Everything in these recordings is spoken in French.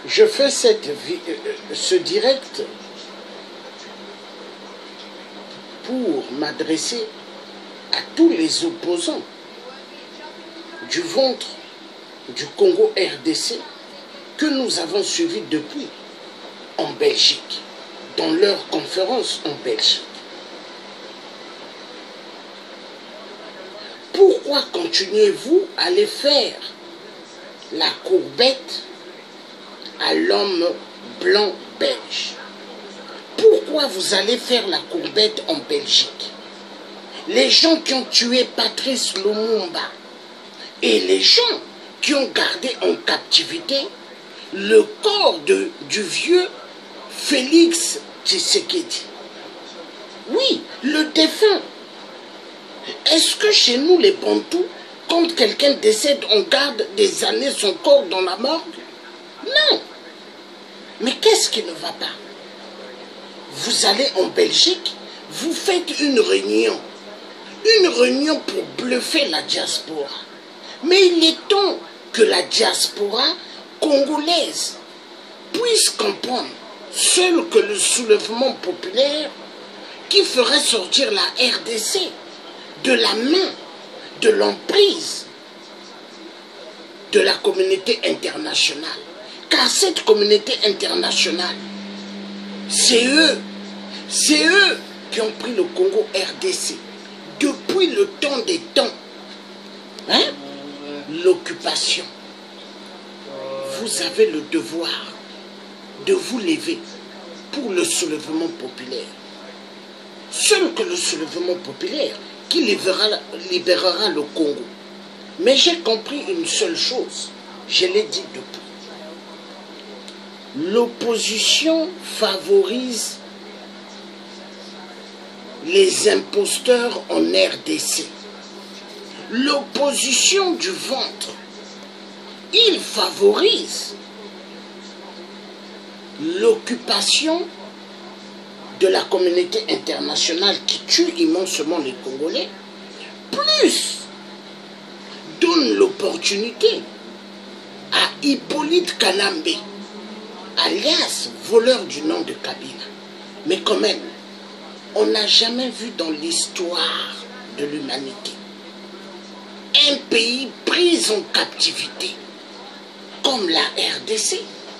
Je fais ce direct pour m'adresser à tous les opposants du ventre du Congo RDC que nous avons suivis depuis en Belgique, dans leur conférence en Belgique. Pourquoi continuez-vous à aller faire la courbette à l'homme blanc belge? Pourquoi vous allez faire la courbette en Belgique? Les gens qui ont tué Patrice Lumumba et les gens qui ont gardé en captivité le corps du vieux Félix Tshisekedi. Oui, le défunt. Est-ce que chez nous, les Bantous, quand quelqu'un décède, on garde des années son corps dans la morgue? Non. Mais qu'est-ce qui ne va pas? Vous allez en Belgique, vous faites une réunion pour bluffer la diaspora. Mais il est temps que la diaspora congolaise puisse comprendre seul que le soulèvement populaire qui ferait sortir la RDC de la main, de l'emprise de la communauté internationale. Car cette communauté internationale, c'est eux qui ont pris le Congo RDC depuis le temps des temps. Hein? L'occupation. Vous avez le devoir de vous lever pour le soulèvement populaire. Seul que le soulèvement populaire qui libérera le Congo. Mais j'ai compris une seule chose, je l'ai dit depuis. L'opposition favorise les imposteurs en RDC. L'opposition du ventre, il favorise l'occupation de la communauté internationale qui tue immensement les Congolais, plus donne l'opportunité à Hippolyte Kanambe, alias voleur du nom de Kabila. Mais quand même, on n'a jamais vu dans l'histoire de l'humanité un pays pris en captivité comme la RDC.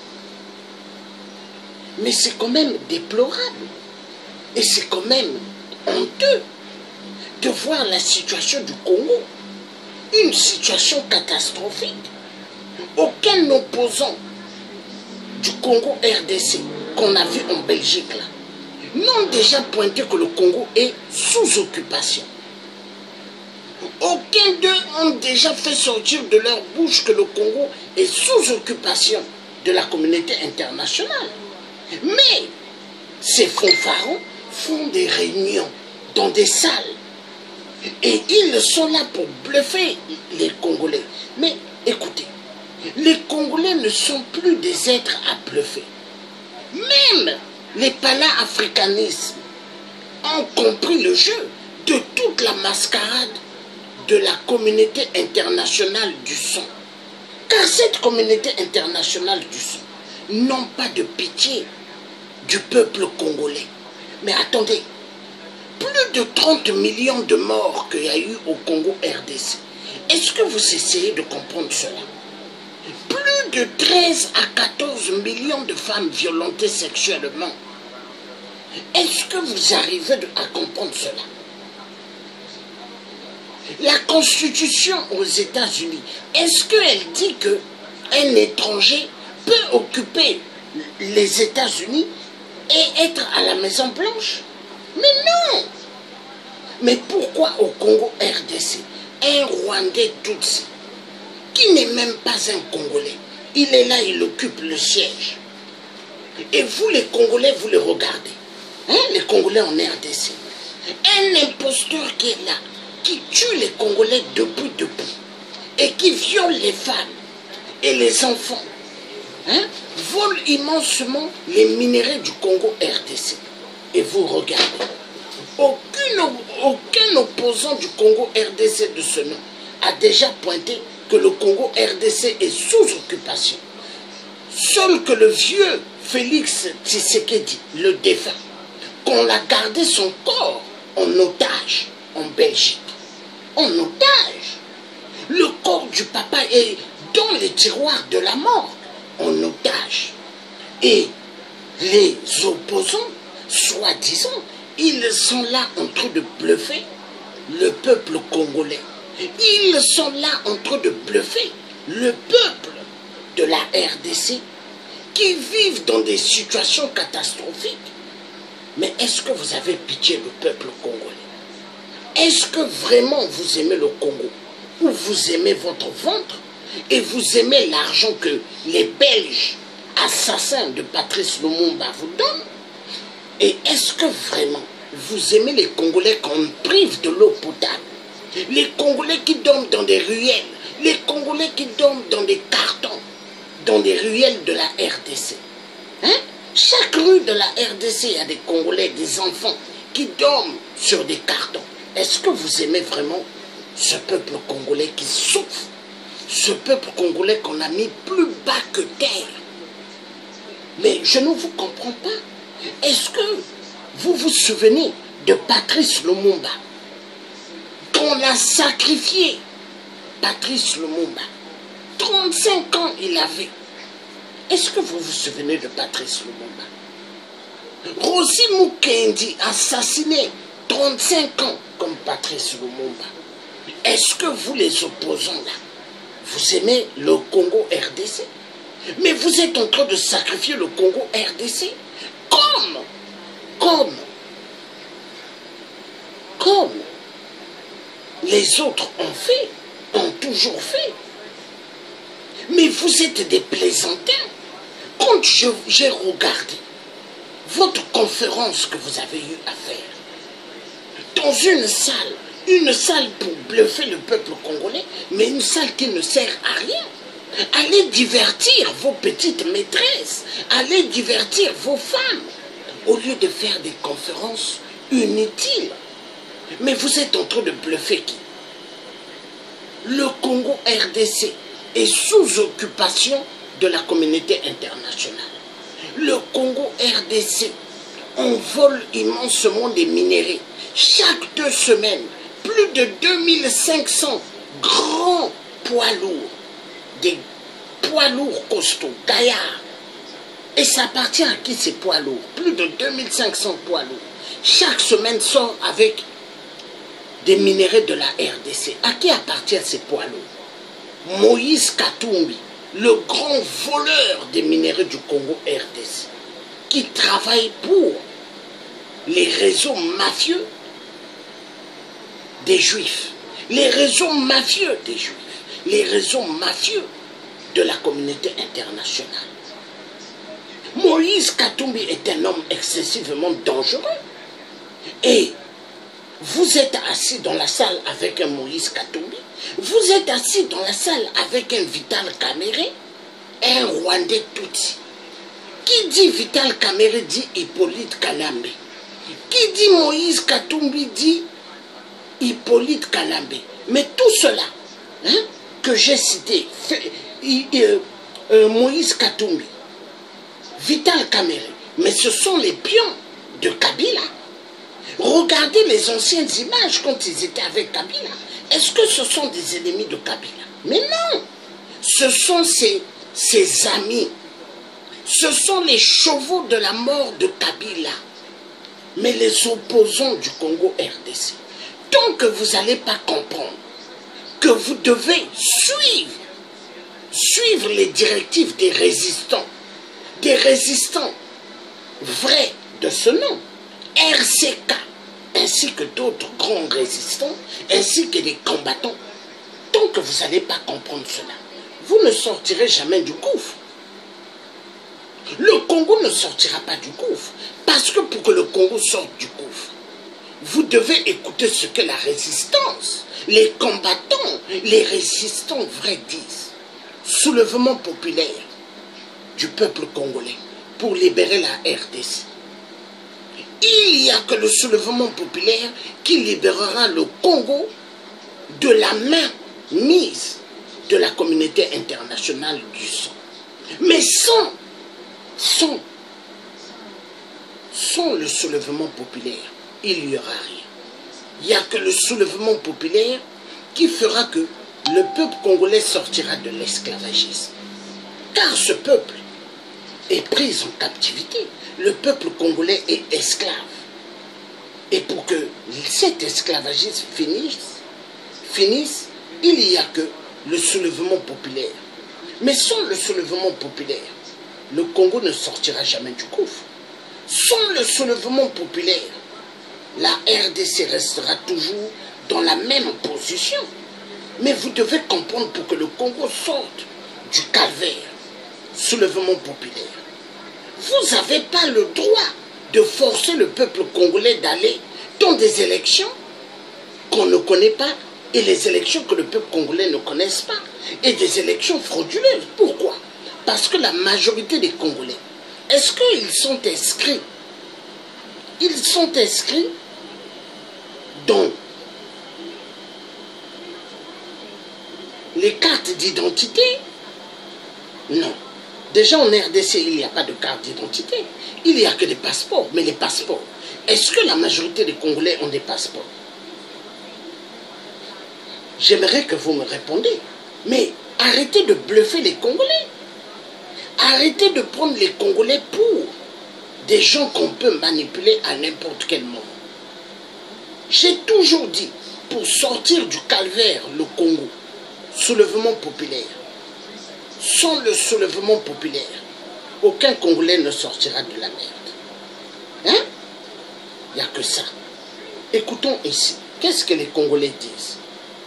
Mais c'est quand même déplorable et c'est quand même honteux de voir la situation du Congo, une situation catastrophique. Aucun opposant du Congo RDC qu'on a vu en Belgique là n'ont déjà pointé que le Congo est sous occupation. Aucun d'eux ont déjà fait sortir de leur bouche que le Congo est sous occupation de la communauté internationale. Mais ces fanfarons font des réunions dans des salles et ils sont là pour bluffer les Congolais. Mais écoutez, les Congolais ne sont plus des êtres à bluffer. Même les pana-africanismes ont compris le jeu de toute la mascarade de la communauté internationale du son. Car cette communauté internationale du son n'ont pas de pitié du peuple congolais. Mais attendez, plus de 30 millions de morts qu'il y a eu au Congo RDC. Est-ce que vous essayez de comprendre cela? Plus de 13 à 14 millions de femmes violentées sexuellement. Est-ce que vous arrivez à comprendre cela? La Constitution aux États-Unis, est-ce qu'elle dit qu'un étranger peut occuper les États-Unis et être à la Maison Blanche? Mais non! Mais pourquoi au Congo RDC, un Rwandais Tutsi, qui n'est même pas un Congolais, il est là, il occupe le siège. Et vous les Congolais, vous les regardez, hein, les Congolais en RDC. Un imposteur qui est là, qui tue les Congolais depuis, et qui viole les femmes et les enfants, hein, vole immensement les minéraux du Congo RDC. Et vous regardez, aucun opposant du Congo RDC de ce nom a déjà pointé que le Congo RDC est sous occupation. Seul que le vieux Félix Tshisekedi, le défunt, qu'on a gardé son corps en otage en Belgique. En otage. Le corps du papa est dans les tiroirs de la mort, en otage. Et les opposants, soi-disant, ils sont là en train de bluffer le peuple congolais. Ils sont là en train de bluffer le peuple de la RDC qui vivent dans des situations catastrophiques. Mais est-ce que vous avez pitié du peuple congolais? Est-ce que vraiment vous aimez le Congo? Ou vous aimez votre ventre? Et vous aimez l'argent que les Belges assassins de Patrice Lumumba vous donnent? Et est-ce que vraiment vous aimez les Congolais qu'on prive de l'eau potable? Les Congolais qui dorment dans des ruelles, les Congolais qui dorment dans des cartons, dans des ruelles de la RDC. Hein? Chaque rue de la RDC, il y a des Congolais, des enfants qui dorment sur des cartons. Est-ce que vous aimez vraiment ce peuple congolais qui souffre? Ce peuple congolais qu'on a mis plus bas que terre? Mais je ne vous comprends pas. Est-ce que vous vous souvenez de Patrice Lumumba, qu'on a sacrifié? Patrice Lumumba, 35 ans il avait. Est-ce que vous vous souvenez de Patrice Lumumba? Rosy Mukendi, assassiné, 35 ans comme Patrice Lumumba. Est-ce que vous les opposants là, vous aimez le Congo RDC? Mais vous êtes en train de sacrifier le Congo RDC comme les autres ont toujours fait. Mais vous êtes des plaisantins. Quand j'ai regardé votre conférence que vous avez eu à faire, dans une salle pour bluffer le peuple congolais, mais une salle qui ne sert à rien. Allez divertir vos petites maîtresses, allez divertir vos femmes, au lieu de faire des conférences inutiles. Mais vous êtes en train de bluffer qui? Le Congo RDC est sous occupation de la communauté internationale. Le Congo RDC, on vole immensément des minéraux. Chaque 2 semaines, plus de 2500 grands poids lourds, des poids lourds costauds, gaillards. Et ça appartient à qui ces poids lourds? Plus de 2500 poids lourds. Chaque semaine sort avec des minéraux de la RDC. À qui appartiennent ces poids lourds? Moïse Katumbi, le grand voleur des minéraux du Congo RDC, qui travaille pour les réseaux mafieux des Juifs, les réseaux mafieux des Juifs, les réseaux mafieux de la communauté internationale. Moïse Katumbi est un homme excessivement dangereux. Et vous êtes assis dans la salle avec un Moïse Katumbi, vous êtes assis dans la salle avec un Vital Kamerhe, un Rwandais Tutsi. Qui dit Vital Kamerhe dit Hippolyte Kalambe. Qui dit Moïse Katumbi dit Hippolyte Kalambe. Mais tout cela hein, que j'ai cité, Moïse Katumbi, Vital Kamerhe, mais ce sont les pions de Kabila. Regardez les anciennes images quand ils étaient avec Kabila. Est-ce que ce sont des ennemis de Kabila? Mais non, ce sont ses amis. Ce sont les chevaux de la mort de Kabila. Mais les opposants du Congo RDC, tant que vous n'allez pas comprendre que vous devez suivre les directives des résistants vrais de ce nom, RCK, ainsi que d'autres grands résistants, ainsi que des combattants, tant que vous n'allez pas comprendre cela, vous ne sortirez jamais du gouffre. Le Congo ne sortira pas du gouffre, parce que pour que le Congo sorte du gouffre, vous devez écouter ce que la résistance, les combattants, les résistants vrais disent. Soulèvement populaire du peuple congolais pour libérer la RDC. Il n'y a que le soulèvement populaire qui libérera le Congo de la main mise de la communauté internationale du sang. Mais sans le soulèvement populaire, il n'y aura rien. Il n'y a que le soulèvement populaire qui fera que le peuple congolais sortira de l'esclavagisme. Car ce peuple est pris en captivité. Le peuple congolais est esclave. Et pour que cet esclavagisme finisse, il n'y a que le soulèvement populaire. Mais sans le soulèvement populaire, le Congo ne sortira jamais du gouffre. Sans le soulèvement populaire, la RDC restera toujours dans la même position. Mais vous devez comprendre, pour que le Congo sorte du calvaire, soulèvement populaire, vous n'avez pas le droit de forcer le peuple congolais d'aller dans des élections qu'on ne connaît pas, et les élections que le peuple congolais ne connaisse pas, et des élections frauduleuses. Pourquoi? Parce que la majorité des Congolais, est-ce qu'ils sont inscrits? Ils sont inscrits dans les cartes d'identité? Non. Déjà en RDC, il n'y a pas de carte d'identité. Il n'y a que des passeports. Mais les passeports, est-ce que la majorité des Congolais ont des passeports? J'aimerais que vous me répondiez. Mais arrêtez de bluffer les Congolais. Arrêtez de prendre les Congolais pour des gens qu'on peut manipuler à n'importe quel moment. J'ai toujours dit, pour sortir du calvaire, le Congo, soulèvement populaire. Sans le soulèvement populaire, aucun Congolais ne sortira de la merde. Hein? Il n'y a que ça. Écoutons ici. Qu'est-ce que les Congolais disent?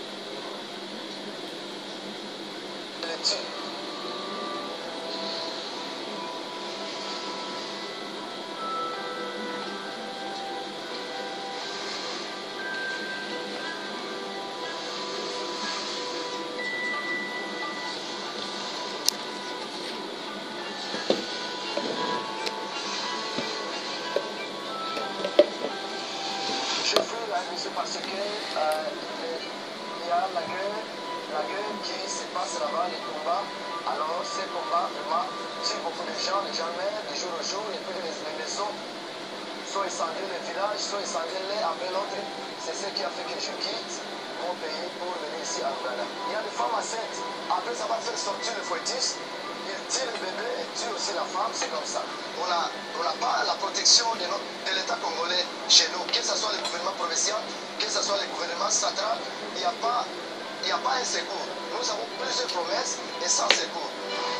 Parce que il y a la guerre qui se passe là-bas, les combats. Alors ces combats vraiment tuent beaucoup de gens, les gens meurent de jour au jour, et puis les maisons sont incendiées, les villages sont incendiés l'un après l'autre. C'est ce qui a fait que je quitte mon pays pour venir ici à Uganda. Il y a des femmes enceintes, après avoir fait sortir le fœtus, ils tirent le bébé et tuent aussi la femme, c'est comme ça. On n'a pas la protection de l'État congolais chez nous, que ce soit le gouvernement provincial, que ce soit le gouvernement central, il n'y a pas un secours. Nous avons plusieurs promesses et sans secours.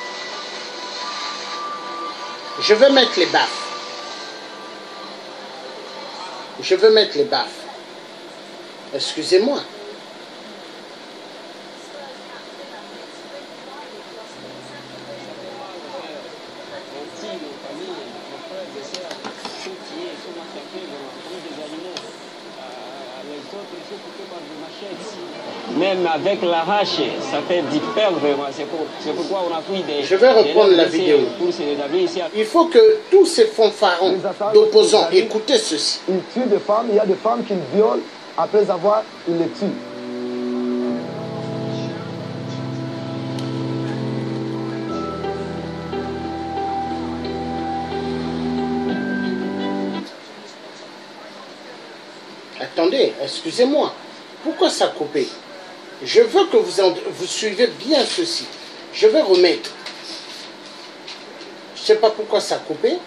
Je veux mettre les baffes. Je veux mettre les baffes. Excusez-moi. Même avec la hache, ça fait du peur vraiment. C'est pourquoi on a pris des... Je vais reprendre la vidéo. Il faut que tous ces fanfarons d'opposants écoutent ceci. Ils tuent des femmes, il y a des femmes qu'ils violent après avoir, ils les tuent. Attendez, excusez-moi. Pourquoi ça a coupé? Je veux que vous suivez bien ceci. Je vais remettre. Je ne sais pas pourquoi ça a coupé.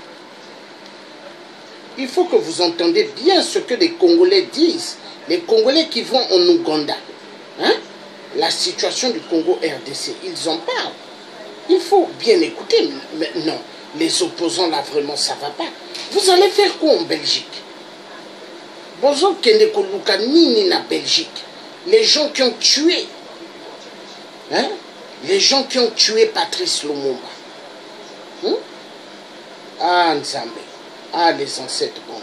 Il faut que vous entendiez bien ce que les Congolais disent. Les Congolais qui vont en Ouganda. Hein? La situation du Congo RDC. Ils en parlent. Il faut bien écouter. Mais non, les opposants là vraiment ça ne va pas. Vous allez faire quoi en Belgique? Bonjour Kendeko Lukanini na Belgique. Les gens qui ont tué, hein? Les gens qui ont tué Patrice Lumumba. Hein? Ah, Nzambe. Ah, les ancêtres bandes.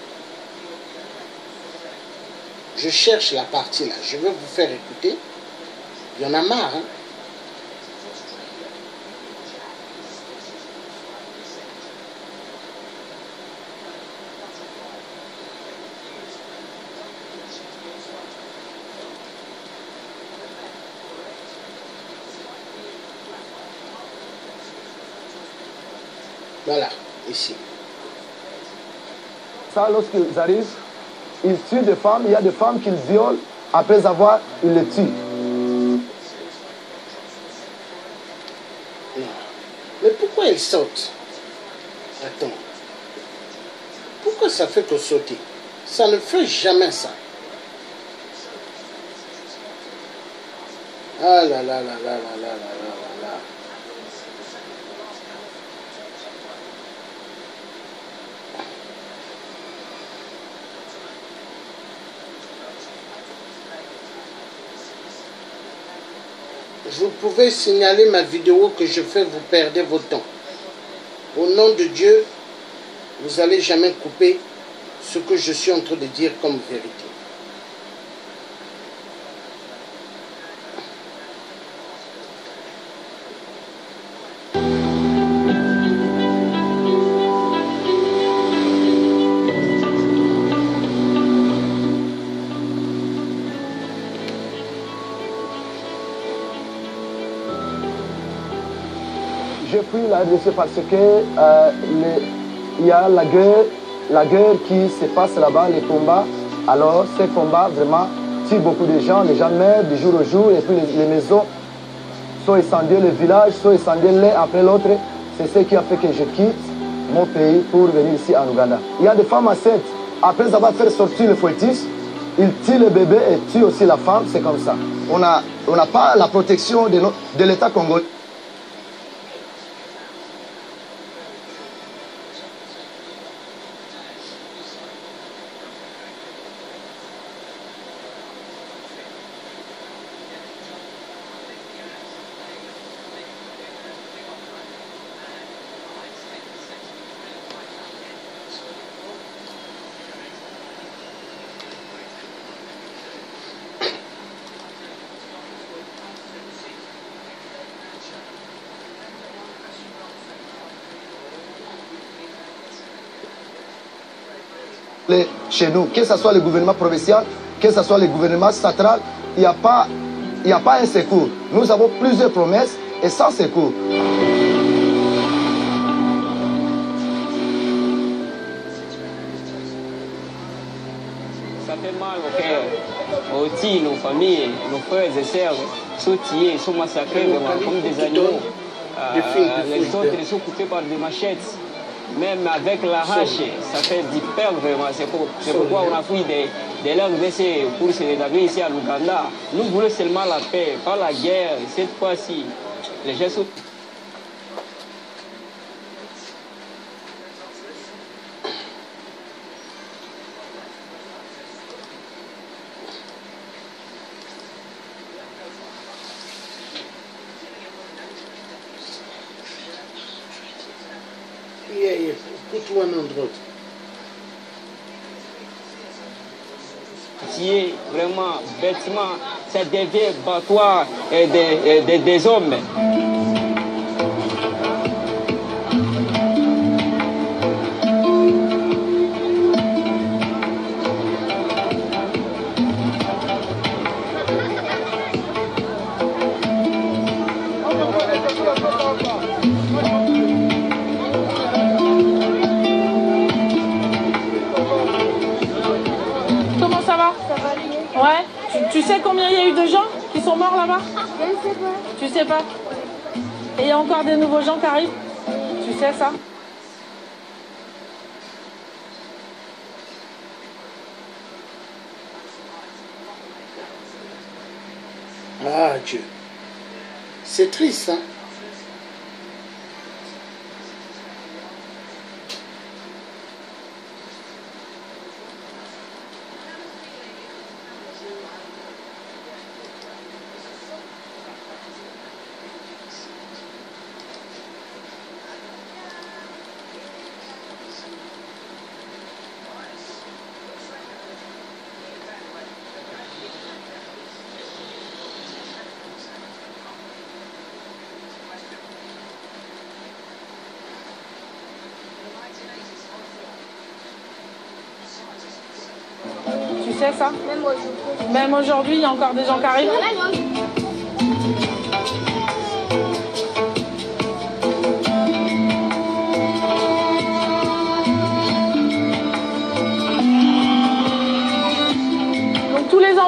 Je cherche la partie là. Je vais vous faire écouter. Il y en a marre, hein? Voilà, ici. Ça, lorsqu'ils arrivent, ils tuent des femmes. Il y a des femmes qu'ils violent. Après avoir, ils les tuent. Non. Mais pourquoi ils sautent? Attends. Pourquoi ça fait que sauter? Ça ne fait jamais ça. Ah là là là là là là là là là. Vous pouvez signaler ma vidéo que je fais, vous perdez votre temps. Au nom de Dieu, vous n'allez jamais couper ce que je suis en train de dire comme vérité. Je fuis la RDC parce que il y a la guerre qui se passe là-bas, les combats. Alors, ces combats vraiment tuent beaucoup de gens. Les gens meurent du jour au jour et puis les maisons sont incendiées, les villages sont incendiés l'un après l'autre. C'est ce qui a fait que je quitte mon pays pour venir ici en Ouganda. Il y a des femmes enceintes. Après avoir fait sortir le fœtus, ils tuent le bébé et tuent aussi la femme. C'est comme ça. On n'a pas la protection de l'État congolais. Chez nous, que ce soit le gouvernement provincial, que ce soit le gouvernement central, il n'y a pas un secours. Nous avons plusieurs promesses et sans secours. Ça fait mal au cœur. Aussi, nos familles, nos frères et sœurs sont tués, sont massacrés vraiment, comme des animaux. Les autres ils sont coupés par des machettes. Même avec la hache, ça fait du peur vraiment. C'est pourquoi on a fui des langues pour se rétablir ici à l'Ouganda. Nous voulons seulement la paix, pas la guerre. Cette fois-ci, les gens sont... Put one on road. Vraiment, bêtement, ça devient battoir des hommes. Comment ça va? Ça va bien. Ouais. Tu sais combien il y a eu de gens qui sont morts là-bas? Je ne sais pas. Tu sais pas? Et il y a encore des nouveaux gens qui arrivent? Tu sais ça? Ah Dieu. C'est triste, hein? Tu sais ça? Même aujourd'hui. Même aujourd'hui, il y a encore des gens qui arrivent?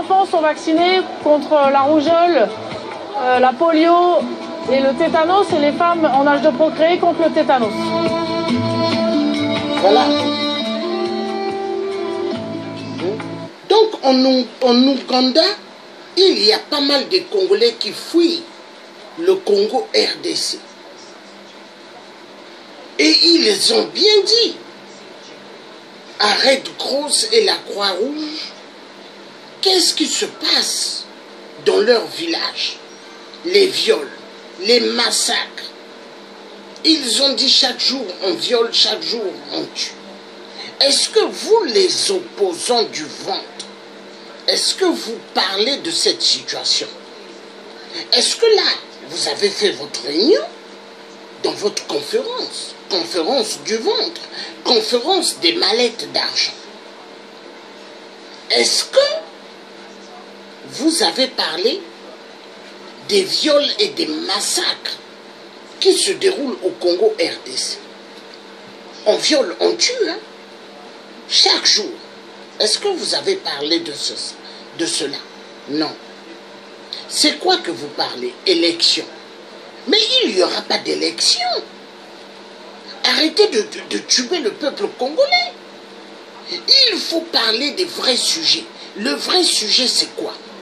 enfants sont vaccinés contre la rougeole, la polio et le tétanos, et les femmes en âge de procréer contre le tétanos. Voilà. Donc en Ouganda, il y a pas mal de Congolais qui fuient le Congo RDC. Et ils ont bien dit à Red Cross et la Croix-Rouge, qu'est-ce qui se passe dans leur village? Les viols, les massacres. Ils ont dit chaque jour on viole, chaque jour on tue. Est-ce que vous, les opposants du ventre, est-ce que vous parlez de cette situation? Est-ce que là, vous avez fait votre réunion dans votre conférence? Conférence du ventre, conférence des mallettes d'argent. Est-ce que vous avez parlé des viols et des massacres qui se déroulent au Congo RDC? On viole, on tue, hein? Chaque jour. Est-ce que vous avez parlé de cela? Non. C'est quoi que vous parlez? Élection. Mais il n'y aura pas d'élection. Arrêtez de tuer le peuple congolais. Il faut parler des vrais sujets. Le vrai sujet, c'est quoi?